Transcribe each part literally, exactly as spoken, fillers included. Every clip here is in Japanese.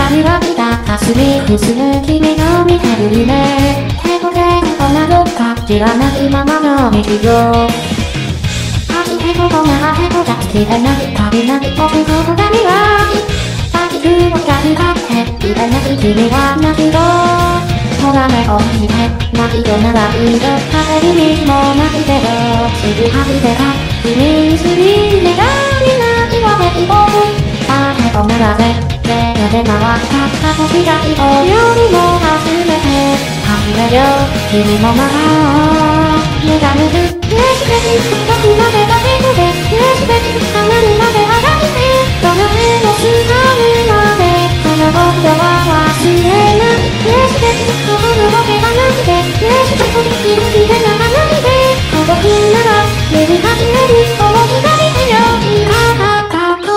光は来たかすみくすむ君の見てる夢手こけこなどっか知らないままの日常秋へここなへこが好きでない旅ない僕のこだみは秋風をかじかって入れない君は泣きろほら目を見て泣きとならいいよ風にも泣いてよすぐ吐いてか君すり願いないわけいこうあへこならぜで回った過去時代をよりも初めて始めよう君もまだ目覚める嬉しべき僕までが手こで嬉しべき離るまでは抱いてどの目もすがるまでこの僕は忘れない嬉しべき心の手がなくて嬉しべき君でならないで孤独なら目に始めるこの光でよいかがかと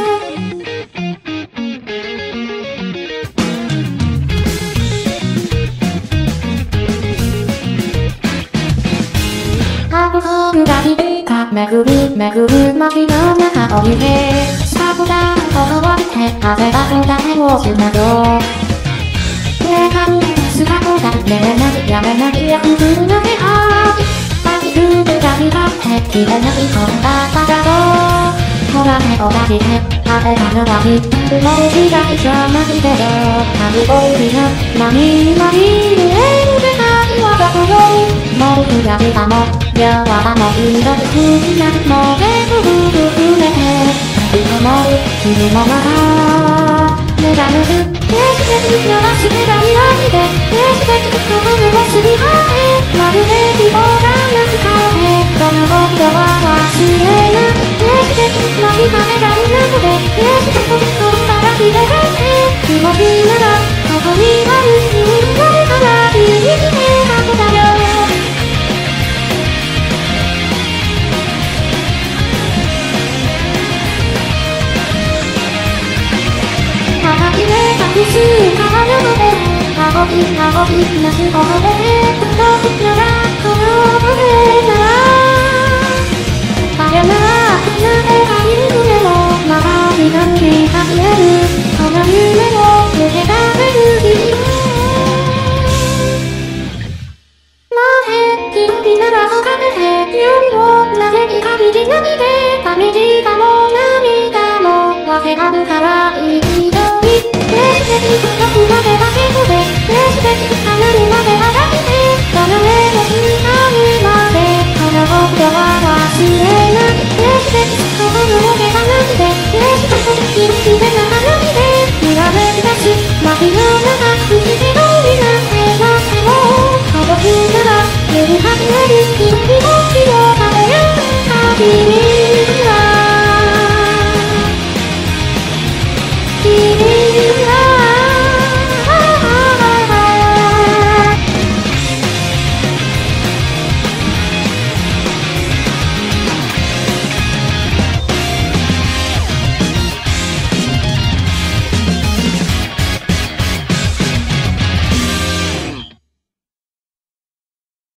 僕がいるか巡る巡る街の中を行け桜を乾いて風が答えをつなご上がる姿が寝れないやめないや普通の気配秋風が光って消えないこんなだろうほらね同じで晴れたのはひとも時代じゃないけど旅をりの何々見える世界はどこよもうふやじたも柔和なもいろくなも全部含めて旅を思う君もまだ目覚める嬉しべきならすべがいらいで嬉しべき心をすり果てまるで希望がなくかえこの僕は忘れない嬉しべき何か目がいなので嬉しべき心から切れて気持ちならここにある君になるからいい夢箱だよ隠す川の上青い青い夏を越えどうならこの胸ならあやなら離れたい夢もまだになり始めるこの夢を受け止める日前君なら深めて夜をなぜに限りなみで髪舌も涙も分け合うからいいよ嬉しべき